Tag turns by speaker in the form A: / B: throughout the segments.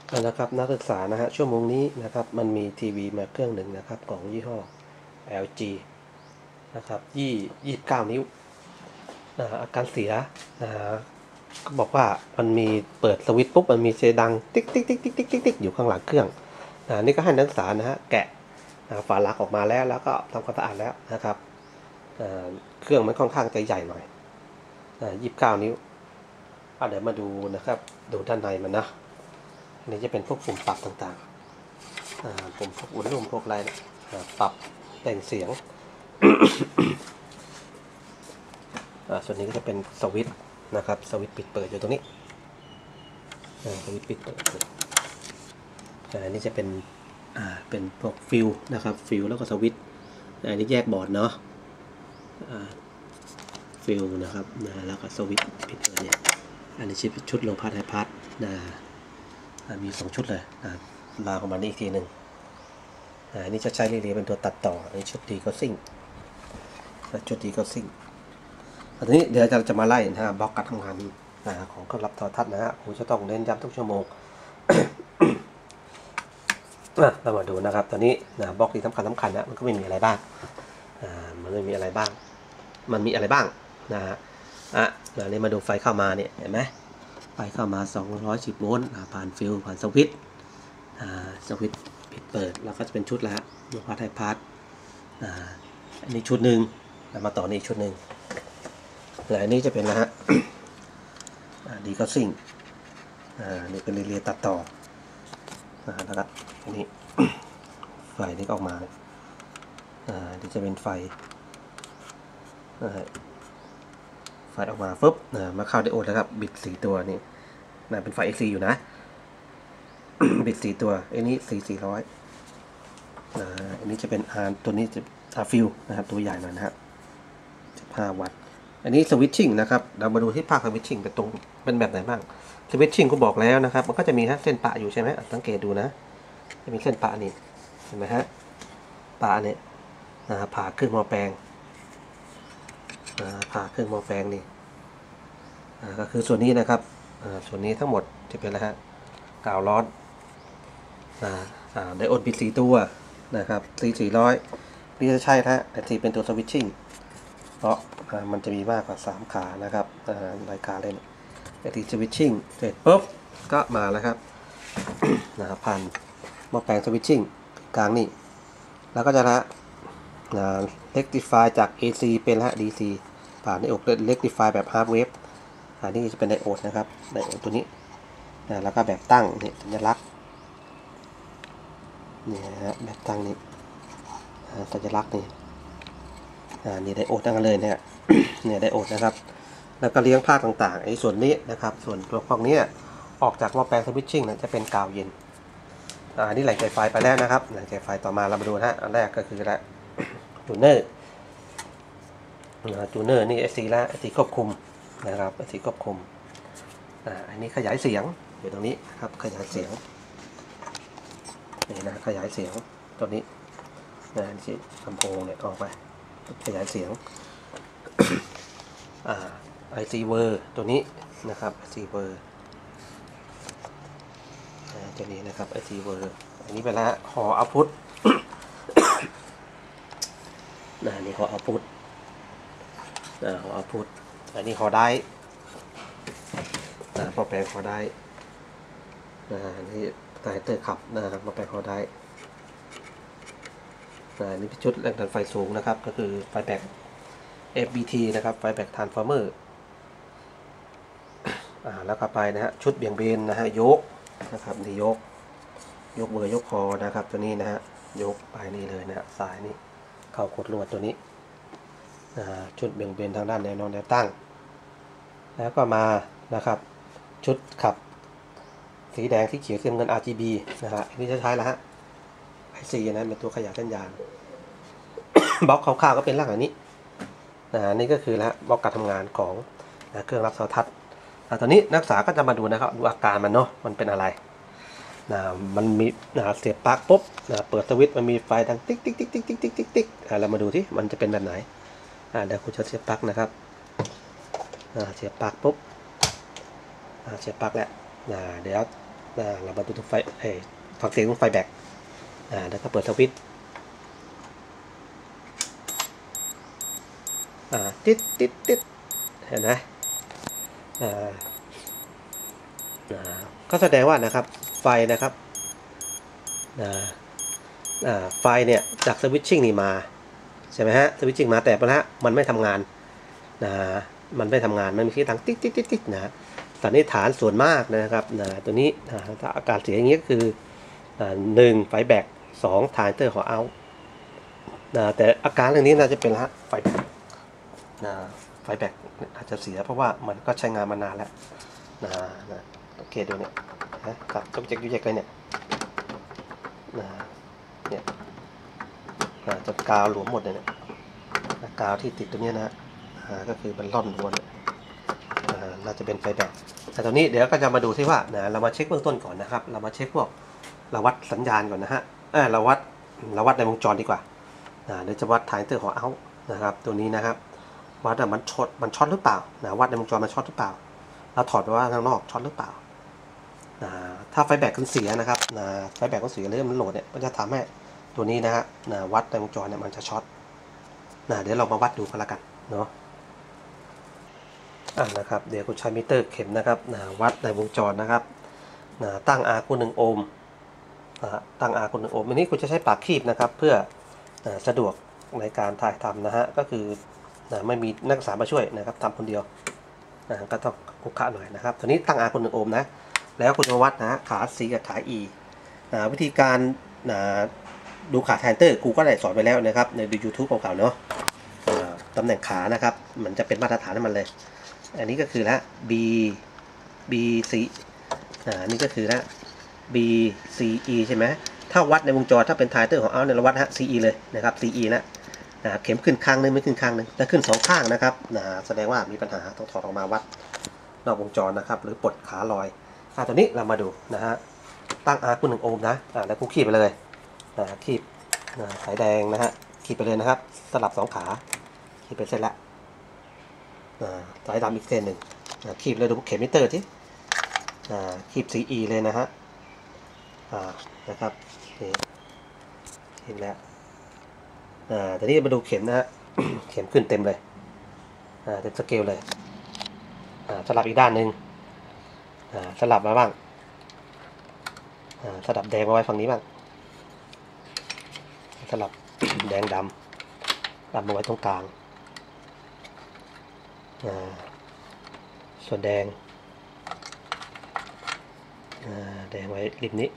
A: นะครับนักศึกษานะฮะชั่วโมงนี้นะครับมันมีทีวีมาเครื่องหนึ่งนะครับของยี่ห้อ LG นะครับ29 นิ้วอาการเสียนะฮะก็บอกว่ามันมีเปิดสวิตช์ปุ๊บมันมีเสียงดังติ๊กติ๊กติ๊กติ๊กติ๊กติ๊กติ๊กอยู่ข้างหลังเครื่องนี่ก็ให้นักศึกษานะฮะแกะฝาลักออกมาแล้วก็ทำความสะอาดแล้วนะครับเครื่องมันค่อนข้างจะใหญ่หน่อย29 นิ้วเดี๋ยวมาดูนะครับดูด้านในมันนะอันนี้จะเป็นพวกปุ่มปรับต่างๆปุ่มพวกอุณหภูมิพวกอะไรปรับแต่งเสียง ส่วนนี้ก็จะเป็นสวิตช์นะครับสวิตช์ปิดเปิดอยู่ตรงนี้สวิตช์ปิดเปิดอันนี้จะเป็นพวกฟิลนะครับฟิลแล้วก็สวิตช์อันนี้แยกบอร์ดเนาะฟิลนะครับแล้วก็สวิตช์ปิดเปิดเนี่ยอันนี้ชุดโลพาร์ทไฮพาร์ทมี2 ชุดเลยลากออกมานี่อีกทีหนึ่งอันนี้จะใช้เรียเป็นตัวตัดต่อในชุดดีก็ซิ่งชุดดีก็ซิ่งทีนี้เดี๋ยวจะมาไล่นะฮะบล็อกการทำงานของเครื่องรับโทรทัศน์นะฮะผมจะต้องเน้นย้ำทุกชั่วโมง เรามาดูนะครับตอนนี้บล็อกที่สำคัญนะมันก็ไม่มีอะไรบ้างมันไม่มีอะไรบ้างมันมีอะไรบ้างนะฮะนี่มาดูไฟเข้ามาเนี่ยเห็นไหมไฟเข้ามา210 โวลต์ผ่านฟิลผ่านสวิตช์ปิดเปิดแล้วก็จะเป็นชุดแล้วโลพาร์ทไฮพาร์ทอันนี้ชุดหนึ่งมาต่อนี่ชุดหนึ่งอันนี้จะเป็นนะฮะดีก็ซิ่งนี่เป็นเรียตัดต่อแล้วก็อันนี้ ไฟนี่ออกมานี่จะเป็นไฟออกมาฟึบมาเข้าไดโอดแล้วครับบิด4 ตัวนี่เป็นไฟ XC อยู่นะ บิด4 ตัวอันนี้400อันนี้จะเป็นตัวนี้จะฟิลนะครับตัวใหญ่หน่อยนะครับ15 วัตต์อันนี้สวิตชิ่งนะครับเรามาดูที่ภาคสวิตชิ่งเป็นแบบไหนบ้างสวิตชิ่งก็บอกแล้วนะครับมันก็จะมีเส้นปะอยู่ใช่ไหมสังเกตดูนะจะมีเส้นปะนี่เห็นไหมฮะปะเนี่ยผ่าขึ้นหม้อแปลงผ่าขึ้นหม้อแปลงนี่ก็คือส่วนนี้นะครับส่วนนี้ทั้งหมดจะเป็นอะไรฮะกาวร้อนไดโอดบิด4 ตัวนะครับ400นี่จะใช่ฮะแต่ที่เป็นตัวสวิตชิ่งเพราะมันจะมีมากกว่า3 ขานะครับรายการเล่นแต่ที่สวิตชิ่งเสร็จปุ๊บก็มาแล้วครับ ผ่านหม้อแปลงสวิตชิ่งกลางนี่แล้วก็จะเล็กติฟายจาก AC เป็นDC ผ่านไดโอดเล็กติฟายแบบฮาร์ดเวฟนี่จะเป็นไดโอดนะครับไดโอดตัวนี้แล้วก็แบบตั้งนี่สัญลักษณ์นี่ฮะแบบตั้งนี่สัญลักษณ์นี่นี่ไดโอดตั้งกันเลยเนี่ย เนี่ยไดโอดนะครับแล้วก็เลี้ยงภาคต่างๆไอ้ส่วนนี้นะครับส่วนตัวพวกนี้ออกจากหม้อแปลงสวิตชิ่งจะเป็นกาวเย็นนี่แหล่งจ่ายไฟไปแล้วนะครับแหล่งจ่ายไฟต่อมาเรามาดูนะอันแรกก็คือละจูเนอร์นี่ SC ละ SC ควบคุมนะครับ SC ควบคุมอันนี้ขยายเสียงอยู่ตรงนี้ครับขยายเสียงนี่นะขยายเสียงตัวนี้ที่ลำโพงเนี่ยออกไปขยายเสียงIC เวอร์ตัวนี้นะครับ IC เวอร์ตัวนี้นะครับ IC เวอร์อันนี้ไปแล้วหอเอาพุทนี่หอเอาพุทหอเอาพุทอันนี้หอได้พอแปลงหอได้นี่ไตเตอร์ขับนะครับมาแปลงหอได้นี่เป็นชุดแรงดันไฟสูงนะครับก็คือไฟแบก FBT นะครับไฟแบกทรานส์ฟอร์เมอร์แล้วก็ไปนะฮะชุดเบี่ยงเบนนะฮะยกนะครับนี่ยกเบอร์ยกคอนะครับตัวนี้นะฮะยกไปนี่เลยนะสายนี่เข้ากดลวดตัวนี้ชุดเบี่ยงเบนทางด้านแนวนอนแนวตั้งแล้วก็มานะครับชุดขับสีแดงสีเขียวสีเงิน RGB นะฮะอันนี้จะใช้แล้วฮะ IC นะเป็นตัวขยายสัญญาณ บล็อกคร่าวๆก็เป็นร่างแบบนี้นี่ก็คือแล้วบล็อกการทำงานของเครื่องรับโทรทัศน์ตอนนี้นักศึกษาก็จะมาดูนะครับดูอาการมันเนาะมันเป็นอะไรมันมีเสียบปลั๊กปุ๊บเปิดสวิตช์มันมีไฟดังติ๊กติ๊กติ๊กติ๊กติ๊กติ๊กติ๊กติ๊กเรามาดูที่มันจะเป็นแบบไหนเดี๋ยวคุณจะเสียบปลั๊กนะครับเสียบปลั๊กปุ๊บเสียบปลั๊กแล้วเดี๋ยวเรามาดูตรงไฟฟังเสียงตรงไฟแบตแล้วก็เปิดสวิตช์ติดเห็นไหมก็แสดงว่านะครับไฟนะครับไฟเนี่ยจากสวิตชิ่งนี่มาใช่ไหมฮะสวิตชิ่งมาแต่ละมันไม่ทำงานมันไม่ทำงานมันมีที่ดังติ๊กนะสันนิษฐานส่วนมากนะครับตัวนี้ถ้าอาการเสียอย่างนี้ก็คือ1ไฟแบต2ทรานซิสเตอร์หัวเอาท์แต่อาการเรื่องนี้น่าจะเป็นไฟแบตไฟแบตอาจจะเสียเพราะว่ามันก็ใช้งานมานานแล้วโอเคดูเนี่ยกับจุกจิกเลยเนี่ยจนกาวหลวมหมดเลยเนี่ยกาวที่ติดตัวนี้นะก็คือมันร่อนรวนน่าจะเป็นไฟแบตแต่ตอนนี้เดี๋ยวก็จะมาดูที่ว่าเรามาเช็คเบื้องต้นก่อนนะครับเรามาเช็คพวกเราวัดสัญญาณก่อนนะฮะเราวัดในวงจรดีกว่าเดี๋ยวจะวัดทรานซิสเตอร์หัวเอาท์นะครับตัวนี้นะครับวัดมันช็อตหรือเปล่าวัดในวงจรมันช็อตหรือเปล่าเราถอดไปว่าข้างนอกช็อตหรือเปล่าถ้าไฟแบตมันเสียนะครับไฟแบตมันเสียหรือมันโหลดเนี่ยก็จะทำให้ตัวนี้นะฮะวัดในวงจรเนี่ยมันจะช็อตเดี๋ยวเรามาวัดดูกันละกันเนาะนะครับเดี๋ยวกูใช้มิเตอร์เข็มนะครับวัดในวงจรนะครับตั้ง R คูณ1โอห์มตั้ง R คูณ1โอห์มอันนี้กูจะใช้ปากคีบนะครับเพื่อสะดวกในการถ่ายทำนะฮะก็คือไม่มีนักศึกษามาช่วยนะครับทำคนเดียวก็ต้องคุกคะหน่อยนะครับตัวนี้ตั้ง R คูณ1โอห์มนะแล้วคุณจะวัดนะขา C กับขา E วิธีการดูขาแทนเตอร์กูก็ได้สอนไปแล้วนะครับใน YouTube ของเขาเนาะตำแหน่งขานะครับมันจะเป็นมาตรฐานให้มันเลยอันนี้ก็คือละ B C นี่ก็คือละ B C E ใช่ไหมถ้าวัดในวงจรถ้าเป็นไทเตอร์ของเอาเนี่ยเราวัดC E เลยนะครับ C E นะเข็มขึ้นข้างนึงไม่ขึ้นข้างนึงถ้าขึ้น2ข้างนะครับแสดงว่ามีปัญหาต้องถอดออกมาวัดนอกวงจรนะครับหรือปลดขาลอยตัวนี้เรามาดูนะฮะตั้ง R คูณ1โอห์มนะแล้วกูขีดไปเลยขีดสายแดงนะฮะขีดไปเลยนะครับสลับ2ขาขีดไปเสร็จแล้วสายดำอีกเส้นหนึ่งขีดเลยดูเข็มมิเตอร์ที่ขีด CE เลยนะฮะนะครับนี่ขีดแล้วแต่นี้มาดูเข็มนะฮะ เข็มขึ้นเต็มเลยเต็มสเกลเลยสลับอีกด้านหนึ่งสลับมาบ้างสลับแดงมาไว้ฝั่งนี้บ้างสลับ แดงดำมาไว้ตรงกลางส่วนแดงไว้ริมนี้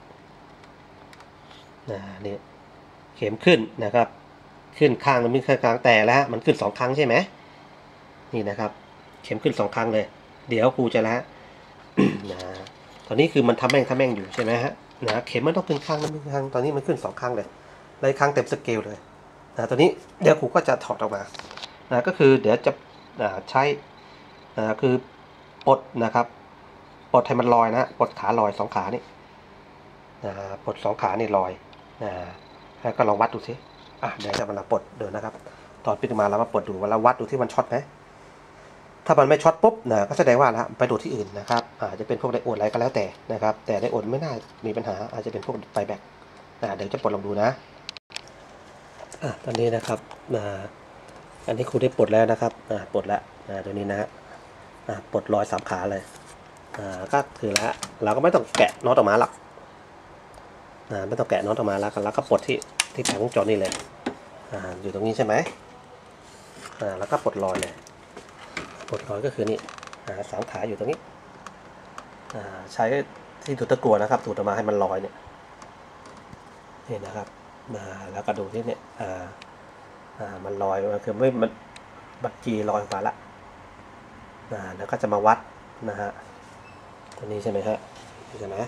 A: นี่เข็มขึ้นนะครับขึ้นข้างแล้วมีข้างกลางแต่แล้วมันขึ้น2ครั้งใช่ไหมนี่นะครับเข็มขึ้น2ครั้งเลยเดี๋ยวครูจะแล้วตอนนี้คือมันทำแม่งอยู่ใช่ไหมฮะเข็มมันต้องขึ้นข้างแล้วมีข้างตอนนี้มันขึ้น2ครั้งเลยเลยครั้งเต็มสเกลเลยตอนนี้เดี๋ยวครูก็จะถอดออกมาก็คือเดี๋ยวจะใช้คือปลดนะครับปลดให้มันลอยนะปลดขาลอย2ขานี่ปลด2ขานี่ลอยแล้วก็ลองวัดดูสิเดี๋ยวจะมาปลดเดินนะครับตอนปิดมาแล้วมาปลดดูว่าเราวัดดูที่มันช็อตไหมถ้ามันไม่ช็อตปุ๊บก็แสดงว่าไปดูที่อื่นนะครับอาจจะเป็นพวกไดโอดอะไรก็แล้วแต่นะครับแต่ไดโอดไม่น่ามีปัญหาอาจจะเป็นพวกไฟแบตเดี๋ยวจะปลดลองดูนะตอนนี้นะครับอันนี้ครูได้ปลดแล้วนะครับปลดแล้วตัวนี้นะฮะปลดรอย3ขาเลยก็คือแล้วเราก็ไม่ต้องแกะน็อตออกมาหรอกไม่ต้องแกะน็อตออกมาแล้วก็ปลดที่แผงวงจรนี่เลยอยู่ตรงนี้ใช่ไหมแล้วก็ปลดรอยเลยปลดรอยก็คือนี่3ขาอยู่ตรงนี้ใช้ที่ดูดตะกั่วนะครับดูดออกมาให้มันลอยเนี่ยนี่นะครับแล้วก็ดูที่เนี่ยมันลอยมันคือไม่มันบักจีลอยมาละแล้วก็จะมาวัดนะฮะตัวนี้ใช่ไหมฮะใช่ไหม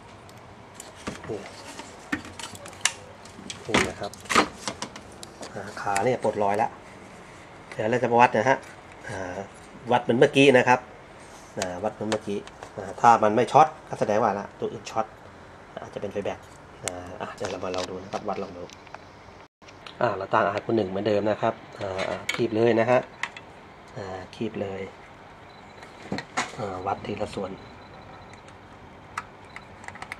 A: นี่นะครับขาเนี่ยปลดรอยแล้วเดี๋ยวเราจะมาวัดนะฮะวัดเหมือนเมื่อกี้นะครับวัดเหมือนเมื่อกี้ถ้ามันไม่ช็อตก็แสดงว่าละตัวอื่นช็อตอาจจะเป็นไฟแบตเดี๋ยวเรามาลองดูนะครับวัดลองดูเราตั้งRคูณ1เหมือนเดิมนะครับคีบเลยนะฮะคีบเลยวัดทีละส่วน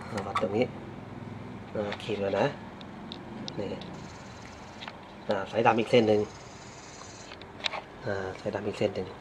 A: วัดตรงนี้ขีดเลยนะนี่สายดำอีกเส้นหนึ่งสายดำอีกเส้นหนึ่ง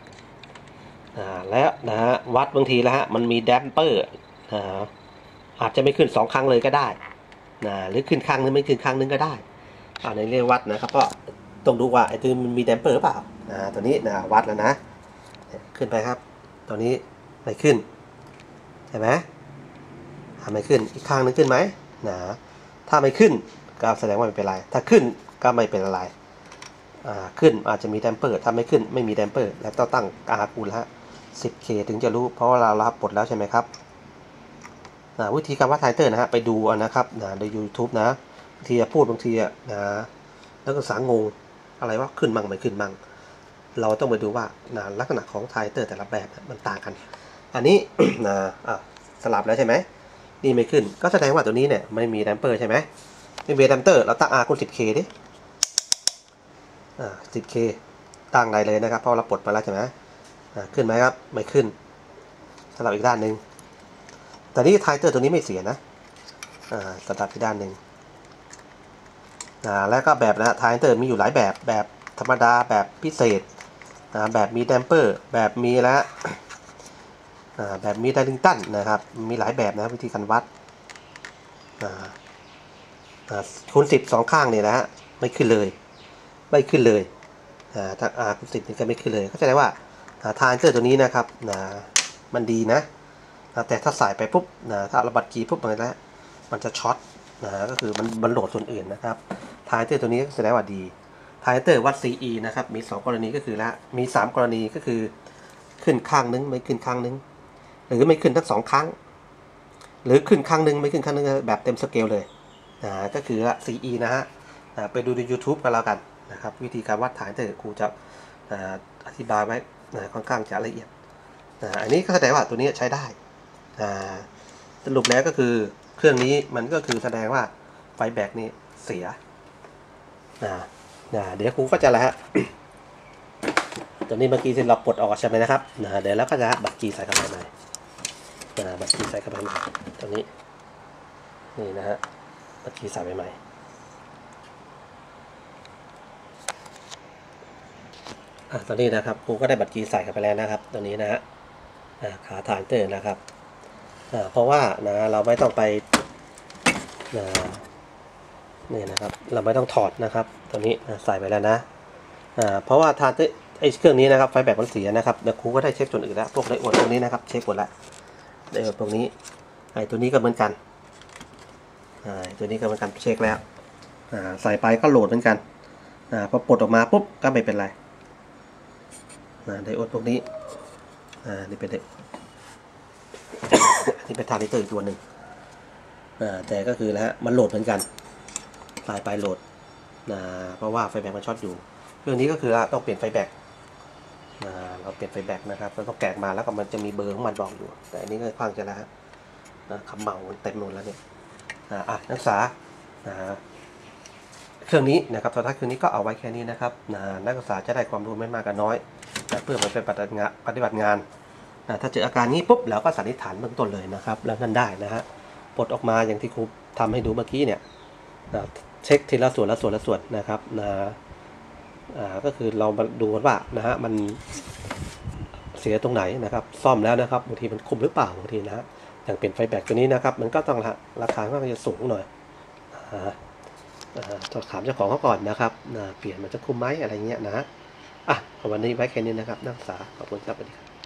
A: แล้วนะฮะวัดบางทีแล้วฮะมันมีแดมเปอร์อาจจะไม่ขึ้น2 ครั้งเลยก็ได้หรือขึ้นครั้งนึงไม่ขึ้นครั้งนึงก็ได้ในเรื่องวัดนะครับก็ต้องดูว่าไอ้ตัวมันมีแดมเปอร์หรือเปล่าตัวนี้วัดแล้วนะขึ้นไปครับตัวนี้ไม่ขึ้นเห็นไหมไม่ขึ้นอีกข้างนึงขึ้นไหมถ้าไม่ขึ้นก็แสดงว่าไม่เป็นไรถ้าขึ้นก็ไม่เป็นอะไรขึ้นอาจจะมีแดมเปอร์ถ้าไม่ขึ้นไม่มีแดมเปอร์แล้วต้องตั้งคูณละ 10K ถึงจะรู้เพราะว่าเรารับปลดแล้วใช่ไหมครับวิธีการวัดไทเตอร์นะฮะไปดูนะครับใน YouTube นะบางทีพูดบางทีนักศึกษางงอะไรว่าขึ้นมั่งไม่ขึ้นมั่งเราต้องไปดูว่าลักษณะของไทเตอร์แต่ละแบบมันต่างกันอันนี้ สลับแล้วใช่ไหมนี่ไม่ขึ้นก็แสดงว่าตัวนี้เนี่ยไม่มีแดมเปอร์ใช่ไหมไม่มีแดมเปอร์เราตั้ง R คูณ 10K ดิ10K ตั้งได้เลยนะครับเพราะเราปลดมาแล้วใช่ไหมขึ้นไหมครับไม่ขึ้นสลับอีกด้านหนึ่งแต่นี้ไทเตอร์ตัวนี้ไม่เสียนะสลับอีกด้านหนึ่งแล้วก็แบบไทเตอร์มีอยู่หลายแบบธรรมดาแบบพิเศษแบบมีแดมเปอร์แบบมีแล้วแบบมีไดริงตันนะครับมีหลายแบบนะวิธีการวัดคูณ 10 2 ข้างเนี่ยนะฮะไม่ขึ้นเลยถ้าคูณ 10นี่ก็ไม่ขึ้นเลยก็แสดงว่าไทเตอร์ตัวนี้นะครับมันดีนะแต่ถ้าใส่ไปปุ๊บถ้าระบัดกีปุ๊บมันจะช็อตก็คือมันโหลดส่วนอื่นนะครับไทเตอร์ตัวนี้แสดงว่าดีไทเตอร์วัด CE นะครับมี2 กรณีก็คือละมี3 กรณีก็คือขึ้นข้างนึงไม่ขึ้นข้างนึงหรือไม่ขึ้นทั้ง2 ครั้งหรือขึ้นข้างนึงไม่ขึ้นข้างนึงแบบเต็มสเกลเลยก็คือละ CE นะฮะไปดูใน YouTube กันแล้วกันนะครับวิธีการวัดไทเตอร์ครูจะอธิบายไว้ค่อนข้างจะละเอียดอันนี้ก็แสดงว่าตัวนี้ใช้ได้สรุปแล้วก็คือเครื่องนี้มันก็คือแสดงว่าไฟแบกนี่เสียเดี๋ยวครูก็จะละฮะ ตัวนี้เมื่อกี้ที่เราปลดออกใช่ไหมนะครับเดี๋ยวแล้วก็จะบัตรกีใส่เข้าไปใหม่บัตรกีใส่เข้าไปใหม่ตัวนี้นี่นะฮะบัตรกีใส่ไปใหม่ตอนนี้นะครับครูก็ได้บัตรกีใส่เข้าไปแล้วนะครับตัวนี้นะฮะขาฐานเตอร์นะครับเพราะว่าเราไม่ต้องไปนี่นะครับเราไม่ต้องถอดนะครับตัวนี้ใส่ไปแล้วนะเพราะว่าฐานเตอร์ไอ้เครื่องนี้นะครับไฟแบตมันเสียนะครับเดี๋ยวครูก็ได้เช็คตัวอื่นแล้วพวกไดโอดตรงนี้นะครับเช็คหมดแล้วไดโอดตรงนี้ไอ้ตัวนี้ก็เหมือนกันตัวนี้ก็เหมือนกันเช็คแล้วใส่ไปก็โหลดเหมือนกันพอปลดออกมาปุ๊บก็ไม่เป็นไรไดโอดพวกนี้นี่เป็นนี่เป็นทรานซิสเตอร์อีกตัวหนึ่งแต่ก็คือแล้วมันโหลดเหมือนกันสายไปโหลดเพราะว่าไฟแบตมันช็อตอยู่เรื่องนี้ก็คือต้องเปลี่ยนไฟแบตเราเปลี่ยนไฟแบตนะครับเราต้องแกะมาแล้วก็มันจะมีเบอร์ของมันบอกอยู่แต่อันนี้ก็พังจะแล้วคำเหมาเต็มหมดแล้วเนี่ยนักศึกษาเครื่องนี้นะครับโทรทัศน์เครื่องนี้ก็เอาไว้แค่นี้นะครับนักศึกษาจะได้ความรู้ไม่มากก็น้อยเพื่อมันเป็นปฏิบัติงานถ้าเจออาการนี้ปุ๊บเราก็สันนิษฐานเบื้องต้นเลยนะครับแล้วนั่นได้นะฮะปลดออกมาอย่างที่ครูทำให้ดูเมื่อกี้เนี่ยเช็คทีละส่วนนะครับก็คือเรามาดูว่ามันเสียตรงไหนนะครับซ่อมแล้วนะครับบางทีมันคุมหรือเปล่าบางทีนะอย่างเปลี่ยนไฟแบตตัวนี้นะครับมันก็ต้องราคาก็จะสูงหน่อยสอบถามเจ้าของเขาก่อนนะครับเปลี่ยนมันจะคุ้มไหมอะไรเงี้ยนะวันนี้ไว้แค่นี้นะครับนักศึกษาขอบคุณครับสวัสดีครับ